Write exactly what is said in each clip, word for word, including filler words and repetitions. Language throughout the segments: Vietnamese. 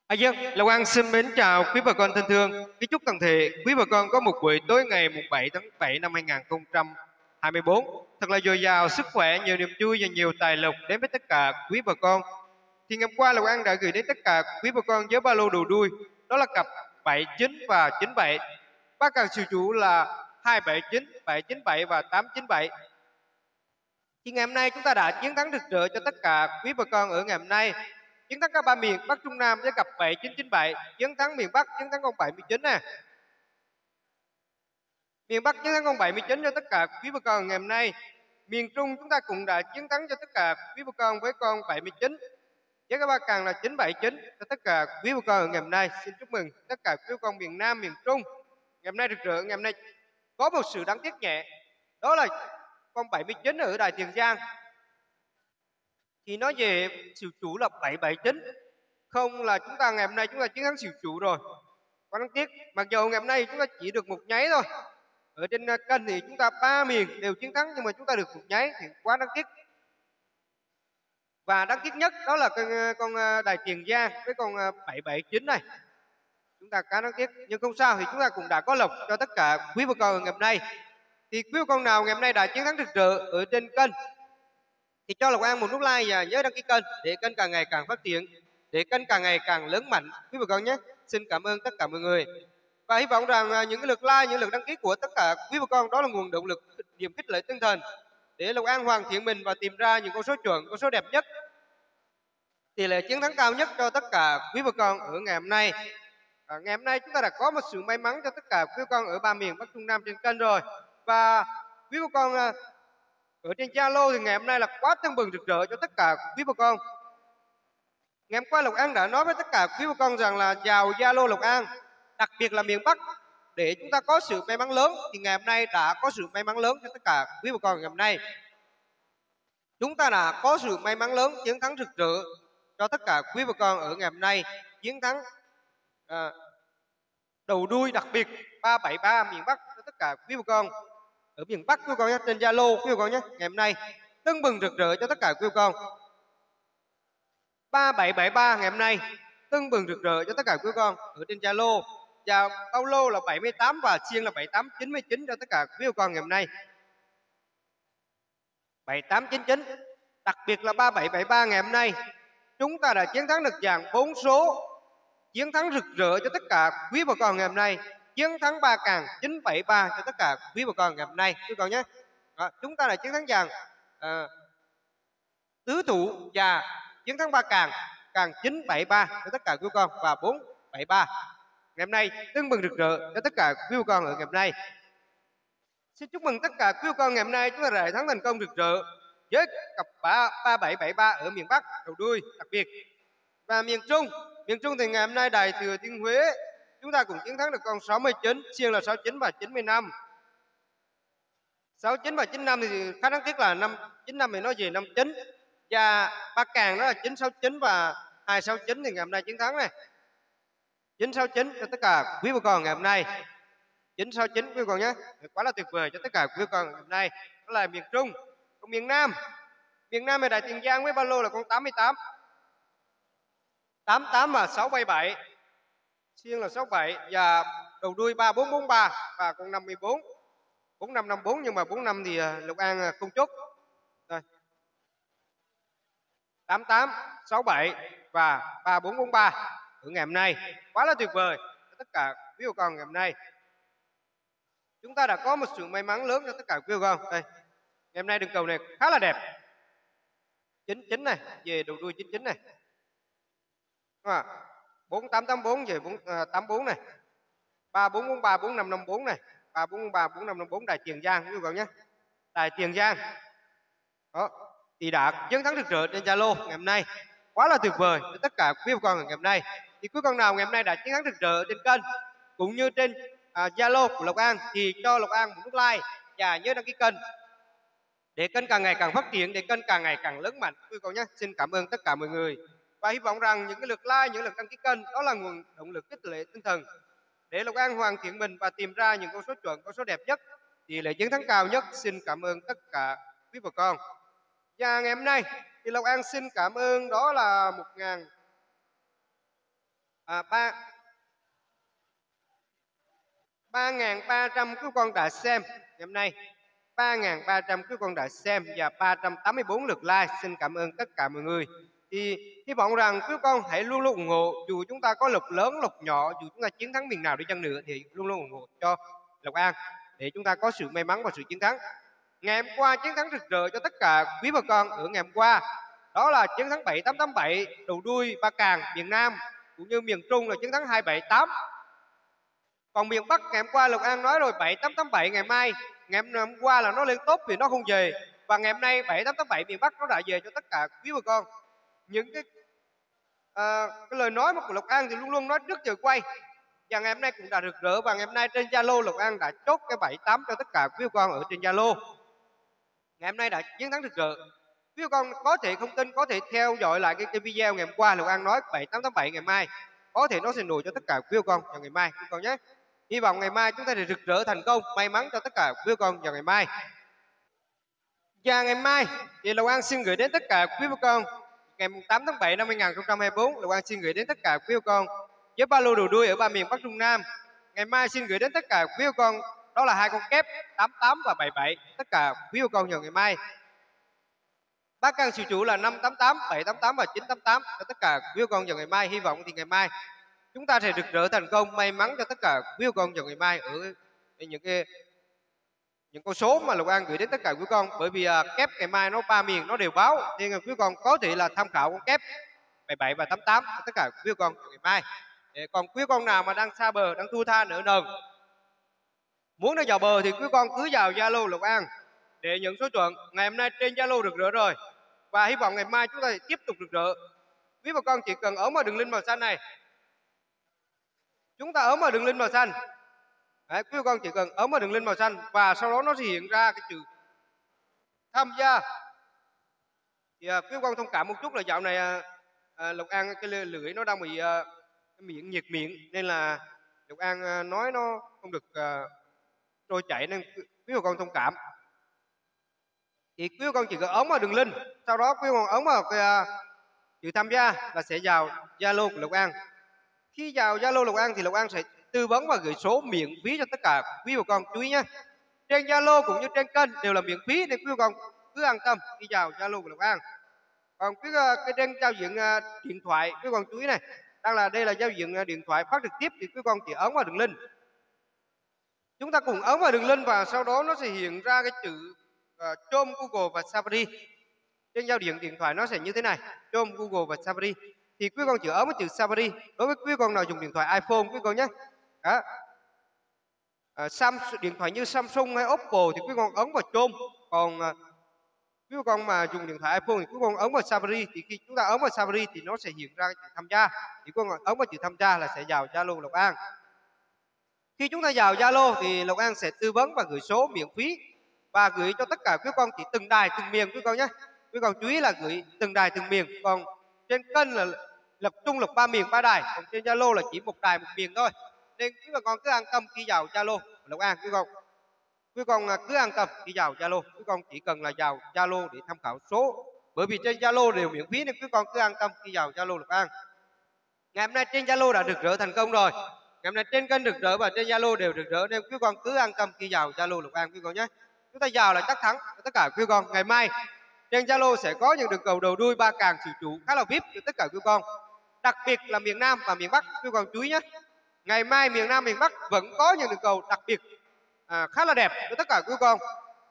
À dân, Long An xin mến chào quý bà con thân thương. Kính chúc toàn thể quý bà con có một buổi tối ngày mùng bảy tháng bảy năm hai nghìn không trăm hai mươi tư thật là dồi dào sức khỏe, nhiều niềm vui và nhiều tài lộc đến với tất cả quý bà con. Thì ngày hôm qua Long An đã gửi đến tất cả quý bà con với ba lô đầu đuôi, đó là cặp bảy chín và chín bảy. Ba càng siêu chủ là hai bảy chín, bảy chín bảy và tám chín bảy. Thì ngày hôm nay chúng ta đã chiến thắng rực rỡ cho tất cả quý bà con ở ngày hôm nay. Chiến thắng cả ba miền Bắc Trung Nam với cặp bảy chín chín bảy, chiến thắng miền Bắc, chiến thắng con bảy mươi chín nè. Miền Bắc chiến thắng con bảy mươi chín cho tất cả quý bà con ngày hôm nay. Miền Trung chúng ta cũng đã chiến thắng cho tất cả quý bà con với con bảy mươi chín. Với các ba càng là chín bảy chín cho tất cả quý bà con ở ngày hôm nay. Xin chúc mừng tất cả quý bà con miền Nam, miền Trung. Ngày hôm nay rực rỡ, ngày hôm nay có một sự đáng tiếc nhẹ. Đó là con bảy mươi chín ở Đài Tiền Giang. Thì nói về xỉu chủ là bảy bảy chín, không là chúng ta ngày hôm nay chúng ta chiến thắng xỉu chủ rồi. Quá đáng tiếc, mặc dù ngày hôm nay chúng ta chỉ được một nháy thôi. Ở trên kênh thì chúng ta ba miền đều chiến thắng, nhưng mà chúng ta được một nháy thì quá đáng tiếc. Và đáng tiếc nhất đó là con, con Đài Tiền Giang với con bảy bảy chín này. Chúng ta khá đáng tiếc, nhưng không sao, thì chúng ta cũng đã có lộc cho tất cả quý bà con ngày hôm nay. Thì quý bà con nào ngày hôm nay đã chiến thắng rực rỡ ở trên kênh thì cho Lộc An một nút like và nhớ đăng ký kênh để kênh càng ngày càng phát triển, để kênh càng ngày càng lớn mạnh quý bà con nhé. Xin cảm ơn tất cả mọi người và hy vọng rằng những cái lượt like, những lượt đăng ký của tất cả quý bà con đó là nguồn động lực, niềm khích lệ tinh thần để Lộc An hoàn thiện mình và tìm ra những con số chuẩn, con số đẹp nhất, tỷ lệ chiến thắng cao nhất cho tất cả quý bà con ở ngày hôm nay. À, ngày hôm nay chúng ta đã có một sự may mắn cho tất cả quý bà con ở ba miền Bắc Trung Nam trên kênh rồi, và quý bà con ở trên Zalo thì ngày hôm nay là quá tưng bừng rực rỡ cho tất cả quý bà con. Ngày hôm qua Lộc An đã nói với tất cả quý bà con rằng là vào Zalo Lộc An, đặc biệt là miền Bắc, để chúng ta có sự may mắn lớn. Thì ngày hôm nay đã có sự may mắn lớn cho tất cả quý bà con. Ngày hôm nay chúng ta đã có sự may mắn lớn, chiến thắng rực rỡ cho tất cả quý bà con ở ngày hôm nay, chiến thắng à, đầu đuôi đặc biệt ba bảy ba miền Bắc cho tất cả quý bà con ở miền Bắc quý bà con nhé, trên Zalo quý bà con nhé. Ngày hôm nay tưng bừng rực rỡ cho tất cả quý bà con. Ba bảy bảy ba ngày hôm nay tưng bừng rực rỡ cho tất cả quý bà con ở trên Zalo, và Paulo là bảy mươi tám và Chiên là bảy tám chín chín cho tất cả quý bà con ngày hôm nay. Bảy tám chín chín, đặc biệt là ba bảy bảy ba ngày hôm nay chúng ta đã chiến thắng được dàn bốn số, chiến thắng rực rỡ cho tất cả quý bà con ngày hôm nay, chiến thắng ba càng chín bảy ba cho tất cả quý bà con ngày hôm nay quý bà con nhé. Đó, chúng ta là chiến thắng dàn à, tứ thủ và chiến thắng ba càng càng chín bảy ba cho tất cả quý bà con, và bốn bảy ba ngày hôm nay tưng bừng rực rỡ cho tất cả quý bà con ở ngày hôm nay. Xin chúc mừng tất cả quý bà con ngày hôm nay chúng ta đã thắng thành công rực rỡ với cặp ba bảy bảy ba ở miền Bắc đầu đuôi đặc biệt. Và miền Trung, miền Trung thì ngày hôm nay Đài Thừa Thiên Huế chúng ta cũng chiến thắng được con sáu mươi chín, Xiên là sáu mươi chín và chín mươi lăm. sáu mươi chín và chín mươi lăm thì khá đáng tiếc là năm chín mươi lăm thì nói về năm chín, và ba càng đó là chín sáu chín và hai sáu chín thì ngày hôm nay chiến thắng này. chín sáu chín cho tất cả quý bà con ngày hôm nay. chín sáu chín quý bà con nhé. Quá là tuyệt vời cho tất cả quý bà con ngày hôm nay. Đó là miền Trung. Còn miền Nam, miền Nam ở Đài Tiền Giang với ba lô là con tám mươi tám. tám tám và sáu bảy bảy. Xiên là sáu bảy và đầu đuôi ba bốn bốn ba và con năm mươi tư. bốn năm năm tư, nhưng mà bốn năm thì Lộc An không chốt. Rồi. tám tám, sáu bảy và ba bốn bốn ba ở ngày hôm nay. Quá là tuyệt vời cho tất cả quý bà con ngày hôm nay. Chúng ta đã có một sự may mắn lớn cho tất cả quý bà con. Đây. Ngày hôm nay đường cầu này khá là đẹp. chín chín này, về đầu đuôi chín chín này. À, bốn tám tám tư về bốn tám tư này. ba bốn bốn ba, bốn năm năm tư này. ba bốn bốn ba, bốn năm năm tư Đài Tiền Giang quý bà con nhé. Đài Tiền Giang. Đó, thì đã chiến thắng rực rỡ trên Zalo ngày hôm nay. Quá là tuyệt vời cho tất cả quý bà con ngày hôm nay. Thì quý con nào ngày hôm nay đã chiến thắng rực rỡ trên kênh cũng như trên Zalo à, của Lộc An thì cho Lộc An một nút like và nhớ đăng ký kênh để kênh càng ngày càng phát triển, để kênh càng ngày càng lớn mạnh quý con nhé. Xin cảm ơn tất cả mọi người và hy vọng rằng những cái lượt like, những lượt đăng ký kênh đó là nguồn động lực khích lệ tinh thần để Lộc An hoàn thiện mình và tìm ra những con số chuẩn, con số đẹp nhất, tỷ lệ chiến thắng cao nhất. Xin cảm ơn tất cả quý bà con. Và ngày hôm nay thì Lộc An xin cảm ơn đó là một ngàn à, ba ba nghìn ba trăm quý con đã xem ngày hôm nay, ba nghìn ba trăm quý con đã xem và ba trăm tám mươi tư lượt like. Xin cảm ơn tất cả mọi người. Thì hy vọng rằng quý con hãy luôn luôn ủng hộ, dù chúng ta có lộc lớn lộc nhỏ, dù chúng ta chiến thắng miền nào đi chăng nữa thì luôn luôn ủng hộ cho Lộc An để chúng ta có sự may mắn và sự chiến thắng. Ngày hôm qua chiến thắng rực rỡ cho tất cả quý bà con ở ngày hôm qua, đó là chiến thắng bảy tám tám bảy đầu đuôi Ba Càng miền Nam, cũng như miền Trung là chiến thắng hai bảy tám. Còn miền Bắc ngày hôm qua Lộc An nói rồi, bảy tám tám bảy ngày mai, ngày hôm qua là nó lên top vì nó không về, và ngày hôm nay bảy tám tám bảy miền Bắc nó đã về cho tất cả quý bà con. Những cái, à, cái lời nói của Lộc An thì luôn luôn nói trước giờ quay, và ngày hôm nay cũng đã rực rỡ. Và ngày hôm nay trên Zalo Lộc An đã chốt cái bảy tám cho tất cả quý bà con ở trên Zalo. Ngày hôm nay đã chiến thắng rực rỡ. Quý bà con có thể không tin, có thể theo dõi lại cái, cái video ngày hôm qua Lộc An nói bảy tám tám bảy ngày mai, có thể nó sẽ nổi cho tất cả quý bà con vào ngày mai quý con nhé. Hy vọng ngày mai chúng ta sẽ rực rỡ thành công, may mắn cho tất cả quý bà con vào ngày mai. Và ngày mai thì Lộc An xin gửi đến tất cả quý bà con ngày tám tháng bảy năm hai nghìn không trăm hai mươi tư, Lộc An xin gửi đến tất cả quý bà con với ba lô đầu đuôi ở ba miền Bắc Trung Nam. Ngày mai xin gửi đến tất cả quý bà con đó là hai con kép tám tám và bảy bảy, tất cả quý bà con vào ngày mai. Bác Căn siêu chủ là năm tám tám, bảy tám tám và chín tám tám cho tất cả quý bà con vào ngày mai. Hy vọng thì ngày mai chúng ta sẽ rực rỡ thành công, may mắn cho tất cả quý bà con vào ngày mai ở những cái những con số mà Lộc An gửi đến tất cả quý con. Bởi vì uh, kép ngày mai nó ba miền nó đều báo, nên quý con có thể là tham khảo con kép bảy bảy và tám tám cho tất cả quý con vào ngày mai. Để còn quý con nào mà đang xa bờ, đang thua tha nợ nần, muốn nó vào bờ thì quý con cứ vào Zalo Lộc An để nhận số chuẩn. Ngày hôm nay trên Zalo rực rỡ rồi, và hy vọng ngày mai chúng ta sẽ tiếp tục rực rỡ. Quý bà con chỉ cần ấn vào đường link màu xanh này, chúng ta ấn vào đường link màu xanh. Đấy, quý bà con chỉ cần ấn vào đường link màu xanh và sau đó nó sẽ hiện ra cái chữ tham gia. Thì à, quý bà con thông cảm một chút là dạo này à, à, Lộc An cái lưỡi nó đang bị à, cái miệng nhiệt miệng, nên là Lộc An à, nói nó không được à, trôi chảy, nên quý bà con thông cảm. Thì quý bà con chỉ cần ấn vào đường link, sau đó quý bà con ấn vào cái à, chữ tham gia là sẽ vào Zalo của Lộc An. Khi vào Zalo Lộc An thì Lộc An sẽ tư vấn và gửi số miễn phí cho tất cả quý bà con. Chú ý nhé, trên Zalo cũng như trên kênh đều là miễn phí, nên quý bà con cứ an tâm khi vào Zalo của Lộc An. Còn quý cái trên giao diện điện thoại, quý con chú ý này, đang là đây là giao diện điện thoại phát trực tiếp, thì quý con chỉ ấn vào đường link. Chúng ta cùng ấn vào đường link và sau đó nó sẽ hiện ra cái chữ uh, Chrome, Google và Safari. Trên giao diện điện thoại nó sẽ như thế này, Chrome, Google và Safari. Thì quý con chỉ ấn vào chữ Safari đối với quý con nào dùng điện thoại iPhone quý con nhé. Đó. À, Samsung, điện thoại như Samsung hay Oppo thì quý con ấn vào Chrome. Còn à, quý con mà dùng điện thoại iPhone thì quý con ấn vào Safari. Thì khi chúng ta ấn vào Safari thì nó sẽ hiện ra chữ tham gia. Thì quý con ấn vào chữ tham gia là sẽ vào Zalo Lộc An. Khi chúng ta vào Zalo thì Lộc An sẽ tư vấn và gửi số miễn phí và gửi cho tất cả quý con chỉ từng đài từng miền quý con nhé. Quý con chú ý là gửi từng đài từng miền. Còn trên kênh là lập trung lập ba miền ba đài, còn trên Zalo là chỉ một đài một miền thôi. Nên quý bà con cứ an tâm khi vào Zalo Lộc An. Quý con quý con cứ an tâm khi vào Zalo, quý con chỉ cần là vào Zalo để tham khảo số, bởi vì trên Zalo đều miễn phí, nên quý con cứ an tâm khi vào Zalo Lộc An. Ngày hôm nay trên Zalo đã rực rỡ thành công rồi, ngày hôm nay trên kênh rực rỡ và trên Zalo đều rực rỡ, nên quý con cứ an tâm khi vào Zalo Lộc An quý con nhé. Chúng ta vào là chắc thắng tất cả quý con. Ngày mai trên Zalo sẽ có những đường cầu đầu đuôi ba càng xỉu chủ khá là vip cho tất cả quý con, đặc biệt là miền Nam và miền Bắc. Quý con chú ý nhé, ngày mai miền Nam miền Bắc vẫn có những đường cầu đặc biệt à, khá là đẹp cho tất cả quý con.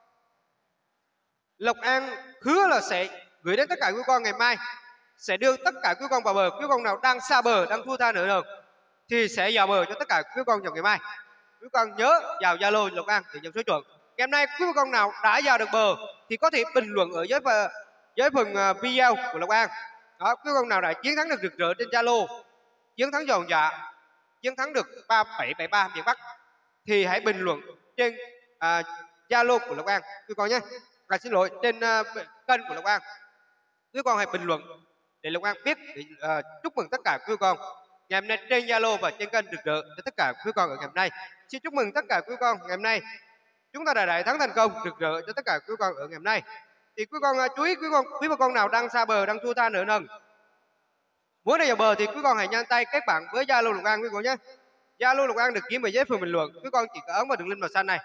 Lộc An hứa là sẽ gửi đến tất cả quý con ngày mai, sẽ đưa tất cả quý con vào bờ. Quý con nào đang xa bờ, đang thua tha nợ nần thì sẽ vào bờ cho tất cả quý con vào ngày mai. Quý con nhớ vào Zalo Lộc An để nhận số chuẩn. Ngày hôm nay quý con nào đã vào được bờ thì có thể bình luận ở dưới dưới phần video của Lộc An. Đó, quý con nào đã chiến thắng được rực rỡ trên Zalo, chiến thắng giòn dạ, chiến thắng được ba bảy bảy ba miền Bắc thì hãy bình luận trên Zalo uh, của Lộc An quý con nhé. À, xin lỗi, trên uh, kênh của Lộc An. Quý con hãy bình luận để Lộc An biết để uh, chúc mừng tất cả quý con ngày hôm nay trên Zalo và trên kênh rực rỡ cho tất cả quý con ở ngày hôm nay. Xin chúc mừng tất cả quý con ngày hôm nay chúng ta đã đại thắng thành công, rực rỡ cho tất cả quý con ở ngày hôm nay. Thì quý con uh, chú ý quý con quý bà con nào đang xa bờ, đang thua tha nợ nần, Muốn đi vào bờ thì quý con hãy nhanh tay kết bạn với Zalo Lộc An quý con nhé. Zalo Lộc An được kiếm ở dưới phần bình luận. Quý con chỉ cần ấn vào đường link màu xanh này.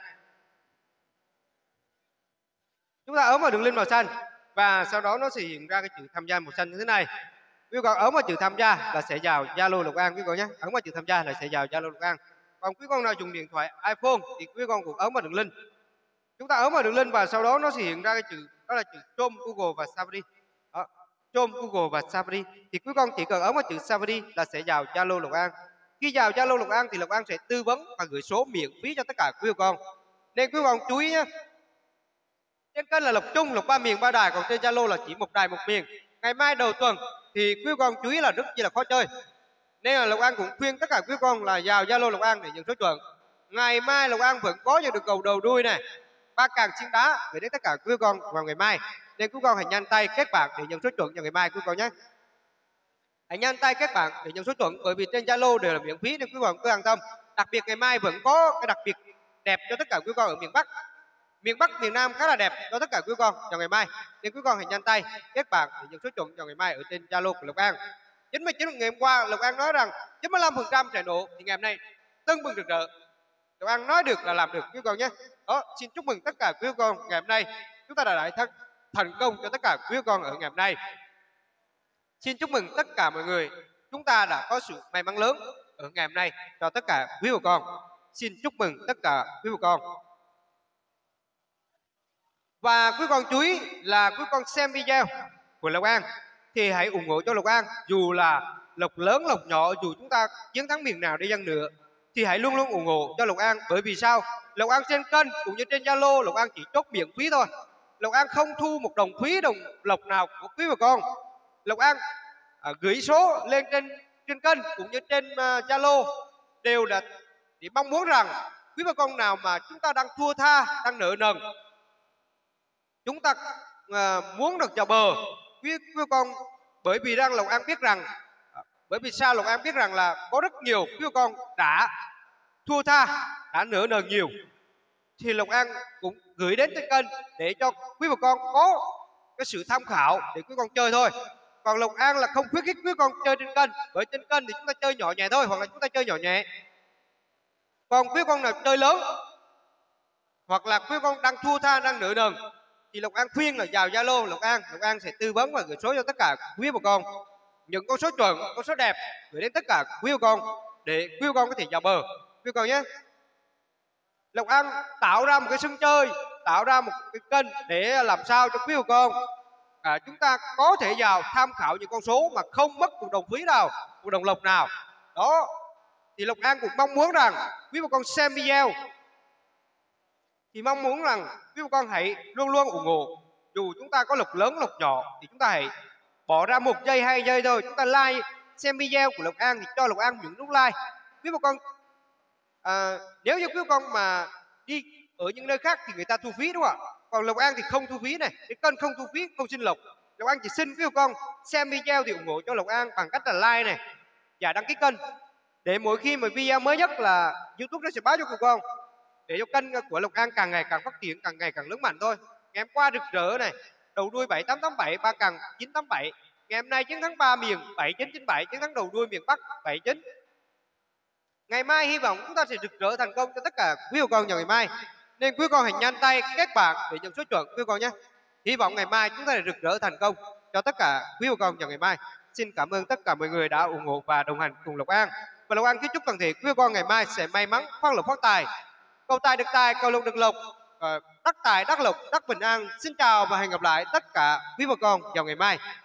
Chúng ta ấn vào đường link màu xanh và sau đó nó sẽ hiện ra cái chữ tham gia màu xanh như thế này. Quý con ấn vào chữ tham gia là sẽ vào Zalo Lộc An quý con nhé. Ấn vào chữ tham gia là sẽ vào Zalo Lộc An. Còn quý con nào dùng điện thoại iPhone thì quý con cũng ấn vào đường link. Chúng ta ấn vào đường link và sau đó nó sẽ hiện ra cái chữ đó là chữ Chrome, Google và Safari. Đó, Chrome, Google và Safari. Thì quý con chỉ cần ấn vào chữ Safari là sẽ vào Zalo Lộc An. Khi vào Zalo Lộc An thì Lộc An sẽ tư vấn và gửi số miễn phí cho tất cả quý con. Nên quý con chú ý nhé. Trên kênh là Lộc Trung, Lộc ba miền ba đài, còn trên Zalo là chỉ một đài một miền. Ngày mai đầu tuần thì quý con chú ý là rất chi là khó chơi. Nên là Lộc An cũng khuyên tất cả quý con là vào Zalo Lộc An để nhận số chuẩn. Ngày mai Lộc An vẫn có nhận được cầu đầu đuôi này, ba càng xin đá gửi đến tất cả quý con vào ngày mai. Nên quý con hãy nhanh tay kết bạn để nhận số chuẩn vào ngày mai quý con nhé. Hãy nhanh tay kết bạn để nhận số chuẩn, bởi vì trên Zalo đều là miễn phí nên quý con cứ an tâm. Đặc biệt ngày mai vẫn có cái đặc biệt đẹp cho tất cả quý con ở miền Bắc. Miền Bắc, miền Nam khá là đẹp cho tất cả quý con vào ngày mai. Nên quý con hãy nhanh tay kết bạn để nhận số chuẩn vào ngày mai ở trên Zalo của Lộc An. chín mươi chín ngày hôm qua Lộc An nói rằng chín mươi lăm phần trăm sẽ nổ, thì ngày hôm nay tưng bừng rực rỡ. Lộc An nói được là làm được quý con nhé. Đó, xin chúc mừng tất cả quý con ngày hôm nay chúng ta đã đại thắng thành công cho tất cả quý con ở ngày hôm nay. Xin chúc mừng tất cả mọi người, chúng ta đã có sự may mắn lớn ở ngày hôm nay cho tất cả quý con. Xin chúc mừng tất cả quý con. Và quý con chú ý là quý con xem video của Lộc An thì hãy ủng hộ cho Lộc An, dù là lộc lớn lộc nhỏ, dù chúng ta chiến thắng miền nào đi chăng nữa thì hãy luôn luôn ủng hộ cho Lộc An. Bởi vì sao? Lộc An trên kênh cũng như trên Zalo Lộc An chỉ chốt miễn phí thôi. Lộc An không thu một đồng phí đồng lộc nào của quý bà con. Lộc An à, gửi số lên trên trên kênh cũng như trên Zalo uh, đều là để mong muốn rằng quý bà con nào mà chúng ta đang thua tha, đang nợ nần, chúng ta uh, muốn được vào bờ quý, quý bà con, bởi vì đang Lộc An biết rằng uh, bởi vì sao Lộc An biết rằng là có rất nhiều quý bà con đã thua tha, đã nợ nần nhiều, thì Lộc An cũng gửi đến trên kênh để cho quý bà con có cái sự tham khảo để quý con chơi thôi. Còn Lộc An là không khuyến khích quý con chơi trên kênh, bởi trên kênh thì chúng ta chơi nhỏ nhẹ thôi, hoặc là chúng ta chơi nhỏ nhẹ. Còn quý con nào chơi lớn hoặc là quý con đang thua tha, đang nợ nần thì Lộc An khuyên là vào Zalo Lộc An, Lộc An sẽ tư vấn và gửi số cho tất cả quý bà con, những con số chuẩn, con số đẹp gửi đến tất cả quý bà con để quý bà con có thể vào bờ quý con nhé. Lộc An tạo ra một cái sân chơi, tạo ra một cái kênh để làm sao cho quý bà con à, chúng ta có thể vào tham khảo những con số mà không mất một đồng phí nào, một đồng lộc nào. Đó, thì Lộc An cũng mong muốn rằng quý bà con xem video thì mong muốn rằng quý bà con hãy luôn luôn ủng hộ. Dù chúng ta có lộc lớn lộc nhỏ thì chúng ta hãy bỏ ra một giây hai giây thôi, chúng ta like xem video của Lộc An thì cho Lộc An những nút like. Quý bà con à, nếu như quý bà con mà đi ở những nơi khác thì người ta thu phí đúng không ạ? Còn Lộc An thì không thu phí này, cái kênh không thu phí, không xin lộc. Lộc An chỉ xin quý bà con xem video thì ủng hộ cho Lộc An bằng cách là like này và đăng ký kênh, để mỗi khi mà video mới nhất là YouTube nó sẽ báo cho quý con, để cho kênh của Lộc An càng ngày càng phát triển, càng ngày càng lớn mạnh thôi. Ngày hôm qua rực rỡ này, đầu đuôi bảy tám tám bảy, ba càng chín tám bảy. Ngày hôm nay chiến thắng ba miền bảy chín chín bảy, chiến thắng đầu đuôi miền Bắc bảy chín. Ngày mai hy vọng chúng ta sẽ rực rỡ thành công cho tất cả quý bà con vào ngày mai. Nên quý con hãy nhanh tay kết bạn để nhận số chuẩn quý con nhé. Hy vọng ngày mai chúng ta sẽ rực rỡ thành công cho tất cả quý bà con vào ngày mai. Xin cảm ơn tất cả mọi người đã ủng hộ và đồng hành cùng Lộc An. Và Lộc An kính chúc toàn thể quý bà con ngày mai sẽ may mắn, phát lộc phát tài, cầu tài được tài, cầu lộc được lộc, đắc tài đắc lộc đắc bình an. Xin chào và hẹn gặp lại tất cả quý bà con vào ngày mai.